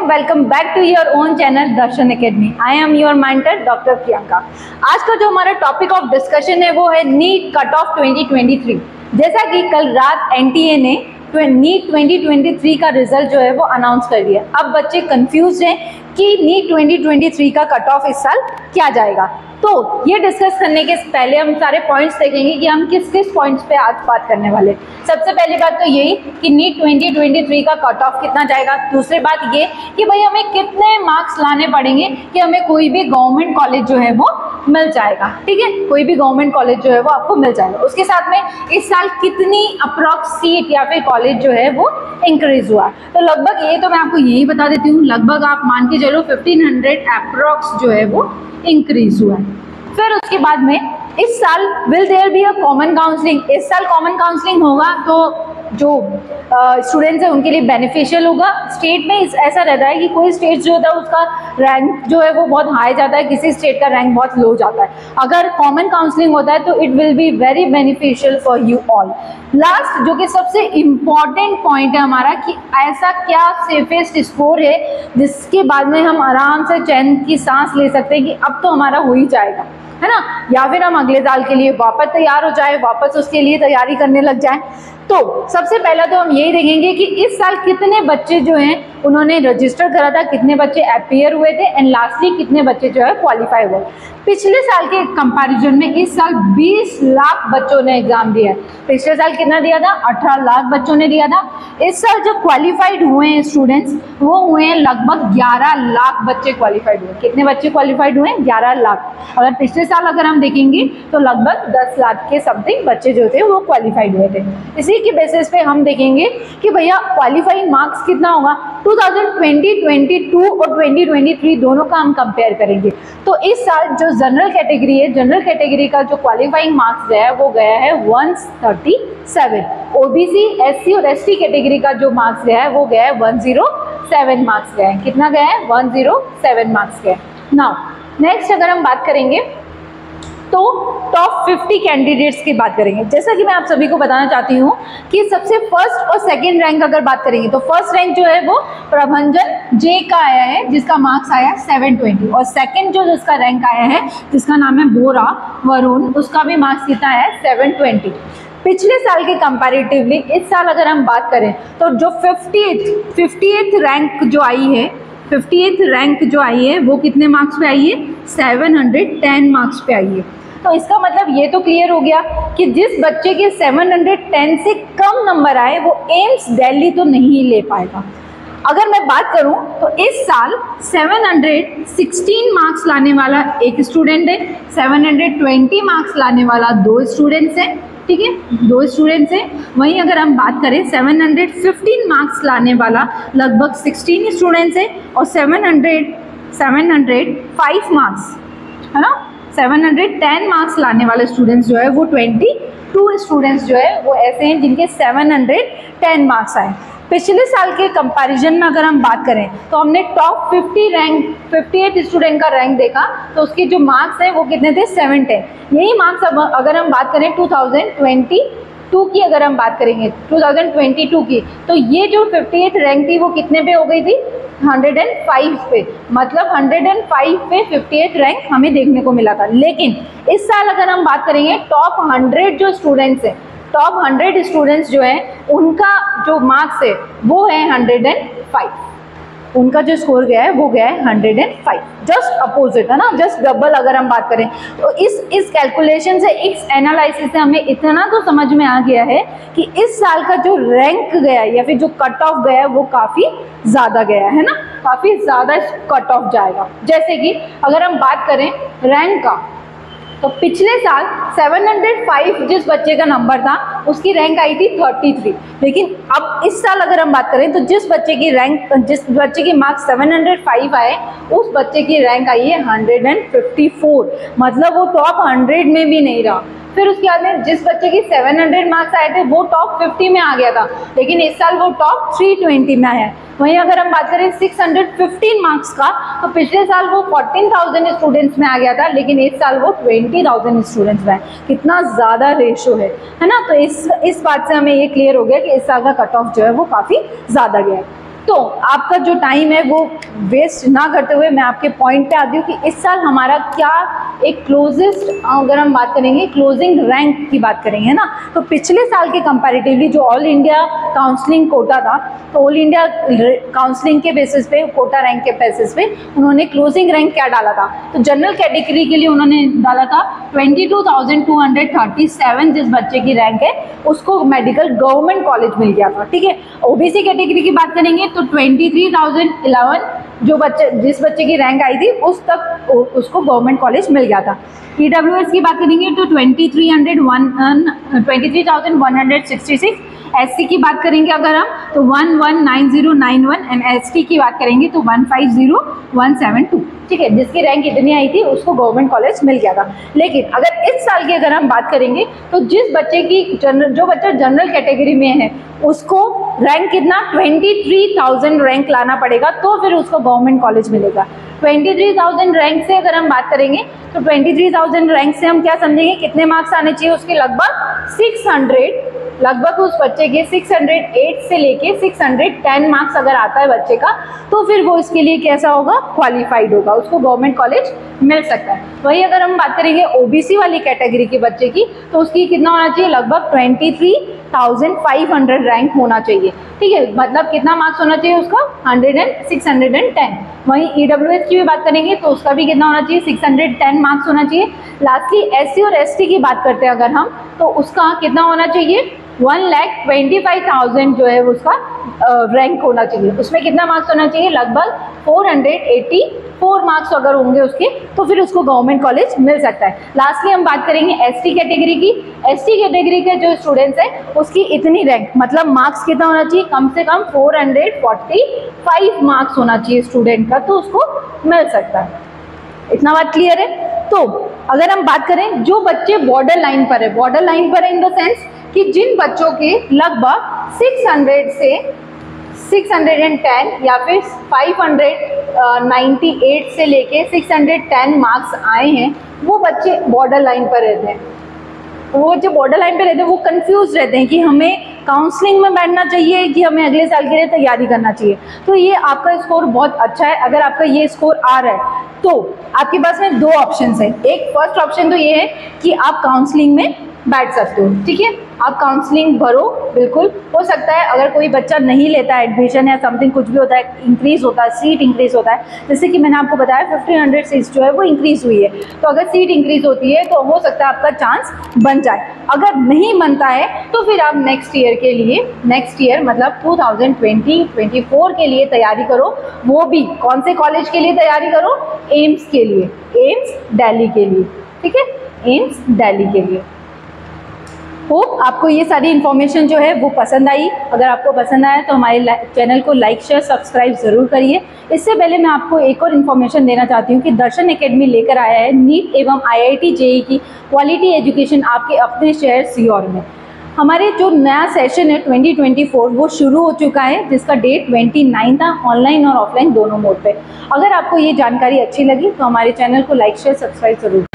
Welcome back to your own channel Darshan Academy. I am your mentor doctor Priyanka. आज का जो हमारा टॉपिक ऑफ डिस्कशन है वो है नीट कट ऑफ 2023। जैसा कि कल रात एनटीए ने नीट 2023 का रिजल्ट जो है वो अनाउंस कर दिया। अब बच्चे कंफ्यूज हैं कि नीट 2023 का कट ऑफ इस साल क्या जाएगा। तो ये डिस्कस करने के पहले हम सारे पॉइंट्स देखेंगे कि हम किस किस पॉइंट्स पे आज बात करने वाले। सबसे पहली बात तो यही कि नीट 2023 का कट ऑफ कितना जाएगा। दूसरी बात ये कि भाई हमें कितने मार्क्स लाने पड़ेंगे कि हमें कोई भी गवर्नमेंट कॉलेज जो है वो मिल जाएगा। ठीक है, कोई भी गवर्नमेंट कॉलेज जो है वो आपको मिल जाएगा। उसके साथ में इस साल कितनी अप्रॉक्स सीट या फिर कॉलेज जो है वो इंक्रीज हुआ। तो लगभग ये तो मैं आपको यही बता देती हूँ, लगभग आप मान के चलो 1500 अप्रॉक्स जो है वो इंक्रीज हुआ है। फिर उसके बाद में इस साल will there be a common counselling. इस साल कॉमन काउंसलिंग होगा तो जो स्टूडेंट्स हैं उनके लिए बेनिफिशियल होगा। स्टेट में ऐसा रहता है कि कोई स्टेट जो होता है उसका रैंक जो है वो बहुत हाई जाता है, किसी स्टेट का रैंक बहुत लो जाता है। अगर कॉमन काउंसलिंग होता है तो it will be very beneficial for you all. Last जो कि सबसे इम्पॉर्टेंट पॉइंट है हमारा कि ऐसा क्या सेफेस्ट स्कोर है जिसके बाद में हम आराम से चैन की सांस ले सकते हैं कि अब तो हमारा हो ही जाएगा, है ना, या फिर हम अगले साल के लिए वापस तैयार हो जाए, वापस उसके लिए तैयारी करने लग जाए। तो सबसे पहला तो हम यही देखेंगे कि इस साल कितने बच्चे जो हैं उन्होंने रजिस्टर करा था, कितने बच्चे अपीयर हुए थे एंड लास्टली कितने बच्चे जो है क्वालिफाई हुए। पिछले साल के कंपैरिजन में इस साल 20 लाख बच्चों ने एग्जाम दिया है। पिछले साल कितना दिया था? 18 लाख बच्चों ने दिया था। इस साल जो क्वालिफाइड हुए हैं स्टूडेंट्स वो हुए हैं लगभग 11 लाख बच्चे क्वालिफाइड हुए। कितने बच्चे क्वालिफाइड हुए? 11 लाख। अगर पिछले साल अगर हम देखेंगे तो लगभग 10 लाख के समथिंग बच्चे जो थे वो क्वालिफाइड हुए थे। इसी के बेसिस पे हम देखेंगे कि भैया क्वालिफाइंग मार्क्स कितना होगा। 2022 और 2023 दोनों का हम कंपेयर करेंगे तो इस साल जो जनरल कैटेगरी है, जनरल कैटेगरी का जो क्वालिफाइंग मार्क्स गया है वो गया है 137। ओबीसी, एससी और एसटी कैटेगरी का जो मार्क्स गया है वो गया है 107 मार्क्स गया है। कितना गया है? 107 मार्क्स गया है। नाउ नेक्स्ट अगर हम बात करेंगे तो टॉप 50 कैंडिडेट्स की बात करेंगे। जैसा कि मैं आप सभी को बताना चाहती हूँ कि सबसे फर्स्ट और सेकंड रैंक अगर बात करेंगे तो फर्स्ट रैंक जो है वो प्रभंजन जे का आया है जिसका मार्क्स आया 720 और सेकंड जो जिसका रैंक आया है जिसका नाम है बोरा वरुण, उसका भी मार्क्स कितना है? 720। पिछले साल के कंपैरेटिवली इस साल अगर हम बात करें तो जो 50th रैंक जो आई है, 50th रैंक जो आई है वो कितने मार्क्स पे आई है? 710 मार्क्स पे आई है। तो इसका मतलब ये तो क्लियर हो गया कि जिस बच्चे के 710 से कम नंबर आए वो एम्स दिल्ली तो नहीं ले पाएगा। अगर मैं बात करूं तो इस साल 716 मार्क्स लाने वाला एक स्टूडेंट है, 720 मार्क्स लाने वाला 2 स्टूडेंट्स हैं। ठीक है, 2 स्टूडेंट्स हैं। वहीं अगर हम बात करें 715 मार्क्स लाने वाला लगभग 16 स्टूडेंट्स हैं और 705 मार्क्स, है ना, 710 मार्क्स लाने वाले स्टूडेंट्स जो है वो 22 स्टूडेंट्स जो है वो ऐसे हैं जिनके 710 मार्क्स आए। पिछले साल के कंपैरिजन में अगर हम बात करें तो हमने टॉप 50 रैंक 58 स्टूडेंट का रैंक देखा तो उसके जो मार्क्स हैं वो कितने थे? 710। यही मार्क्स अब अगर हम बात करें 2022 की, अगर हम बात करेंगे 2022 की, तो ये जो 58 रैंक थी वो कितने पे हो गई थी? 105 पे। मतलब 105 पे 58 रैंक हमें देखने को मिला था। लेकिन इस साल अगर हम बात करेंगे टॉप 100 जो स्टूडेंट्स हैं, टॉप 100 स्टूडेंट्स जो हैं उनका जो मार्क्स है वो है 105। उनका जो स्कोर गया है वो गया है 105। जस्ट अपोजिट, है ना, जस्ट डबल अगर हम बात करें तो इस कैलकुलेशन से, इस एनालिसिस से हमें इतना तो समझ में आ गया है कि इस साल का जो रैंक गया है या फिर जो कट ऑफ गया है वो काफ़ी ज़्यादा गया है ना, काफ़ी ज़्यादा कट ऑफ जाएगा। जैसे कि अगर हम बात करें रैंक का तो पिछले साल 705 जिस बच्चे का नंबर था उसकी रैंक आई थी 33। लेकिन अब इस साल अगर हम बात करें तो जिस बच्चे की मार्क्स 705 आए उस बच्चे की रैंक आई है 154। मतलब वो टॉप 100 में भी नहीं रहा। फिर उसके बाद में जिस बच्चे की 700 मार्क्स आए थे वो टॉप 50 में आ गया था, लेकिन इस साल वो टॉप 320 में आया है। वहीं अगर हम बात करें 615 मार्क्स का तो पिछले साल वो 14,000 स्टूडेंट्स में आ गया था, लेकिन इस साल वो 20,000 स्टूडेंट्स में है। कितना ज़्यादा रेशो है ना। तो इस बात से हमें ये क्लियर हो गया कि इस साल का कट ऑफ जो है वो काफ़ी ज़्यादा गया है। तो आपका जो टाइम है वो वेस्ट ना करते हुए मैं आपके पॉइंट पे आती हूँ कि इस साल हमारा क्या एक क्लोजेस्ट, अगर हम बात करेंगे क्लोजिंग रैंक की बात करेंगे ना, तो पिछले साल के कंपैरेटिवली जो ऑल इंडिया काउंसलिंग कोटा था, तो ऑल इंडिया काउंसलिंग के बेसिस पे, कोटा रैंक के बेसिस पे उन्होंने क्लोजिंग रैंक क्या डाला था, तो जनरल कैटेगरी के लिए उन्होंने डाला था 22,237 जिस बच्चे की रैंक है उसको मेडिकल गवर्नमेंट कॉलेज मिल गया था। ठीक है, ओबीसी कैटेगरी की बात करेंगे तो 23,011 जो बच्चे, जिस बच्चे की रैंक आई थी उस तक उसको गवर्नमेंट कॉलेज मिल गया था। ईडब्ल्यूएस की बात करेंगे तो 23,166, एससी की बात करेंगे अगर हम तो 119091 एंड एसटी की बात करेंगे तो 150172। ठीक है, जिसकी रैंक इतनी आई थी उसको गवर्नमेंट कॉलेज मिल गया था। लेकिन अगर इस साल की अगर हम बात करेंगे तो जिस बच्चे की जो बच्चा जनरल कैटेगरी में है उसको रैंक कितना 23,000 रैंक लाना पड़ेगा तो फिर उसको गवर्नमेंट कॉलेज मिलेगा। 23,000 रैंक से अगर हम बात करेंगे तो 23,000 रैंक से हम क्या समझेंगे, कितने मार्क्स आने चाहिए उसके, लगभग उस बच्चे के 608 से लेके 610 मार्क्स अगर आता है बच्चे का तो फिर वो इसके लिए कैसा होगा, क्वालिफाइड होगा, उसको गवर्नमेंट कॉलेज मिल सकता है। वही अगर हम बात करेंगे ओबीसी वाली कैटेगरी के बच्चे की तो उसकी कितना होना चाहिए, लगभग 23,500 रैंक होना चाहिए। ठीक है, मतलब कितना मार्क्स होना चाहिए उसका 610। वहीं ईडब्ल्यूएस की भी बात करेंगे तो उसका भी कितना होना चाहिए, 610 मार्क्स होना चाहिए। लास्टली एससी और एसटी की बात करते हैं अगर हम तो उसका कितना होना चाहिए, 1,25,000 जो है उसका रैंक होना चाहिए। उसमें कितना मार्क्स होना चाहिए, लगभग 484 मार्क्स अगर होंगे उसके तो फिर उसको गवर्नमेंट कॉलेज मिल सकता है। लास्टली हम बात करेंगे एसटी कैटेगरी की। एसटी कैटेगरी के जो स्टूडेंट्स हैं उसकी इतनी रैंक, मतलब मार्क्स कितना होना चाहिए, कम से कम 445 मार्क्स होना चाहिए स्टूडेंट का, तो उसको मिल सकता है। इतना बात क्लियर है। तो अगर हम बात करें जो बच्चे बॉर्डर लाइन पर है, बॉर्डर लाइन पर है इन द सेंस कि जिन बच्चों के लगभग 600 से 610 या फिर 598 से लेके 610 मार्क्स आए हैं, वो बच्चे बॉर्डर लाइन पर रहते हैं। वो जो बॉर्डर लाइन पे रहते हैं वो कंफ्यूज रहते हैं कि हमें काउंसलिंग में बैठना चाहिए कि हमें अगले साल के लिए तैयारी करना चाहिए। तो ये आपका स्कोर बहुत अच्छा है। अगर आपका ये स्कोर आ रहा है तो आपके पास में दो ऑप्शंस है। एक फर्स्ट ऑप्शन तो ये है कि आप काउंसलिंग में बैठ सकते हो। ठीक है, आप काउंसलिंग भरो, बिल्कुल हो सकता है अगर कोई बच्चा नहीं लेता है एडमिशन या समथिंग कुछ भी होता है, इंक्रीज होता है, सीट इंक्रीज होता है, जैसे कि मैंने आपको बताया 1500 सीट्स जो है वो इंक्रीज हुई है, तो अगर सीट इंक्रीज होती है तो हो सकता है आपका चांस बन जाए। अगर नहीं बनता है तो फिर आप नेक्स्ट ईयर मतलब 2020-24 के लिए तैयारी करो। वो भी कौन से कॉलेज के लिए तैयारी करो, एम्स के लिए, एम्स दिल्ली के लिए। ठीक है, एम्स दिल्ली के लिए। होप आपको ये सारी इन्फॉर्मेशन जो है वो पसंद आई। अगर आपको पसंद आया तो हमारे चैनल को लाइक शेयर सब्सक्राइब ज़रूर करिए। इससे पहले मैं आपको एक और इन्फॉर्मेशन देना चाहती हूँ कि दर्शन एकेडमी लेकर आया है नीट एवं IIT JEE की क्वालिटी एजुकेशन आपके अपने शहर सीहोर में। हमारे जो नया सेशन है 2024 वो शुरू हो चुका है, जिसका डेट 29 था, ऑनलाइन और ऑफलाइन दोनों मोड पे। अगर आपको ये जानकारी अच्छी लगी तो हमारे चैनल को लाइक शेयर सब्सक्राइब जरूर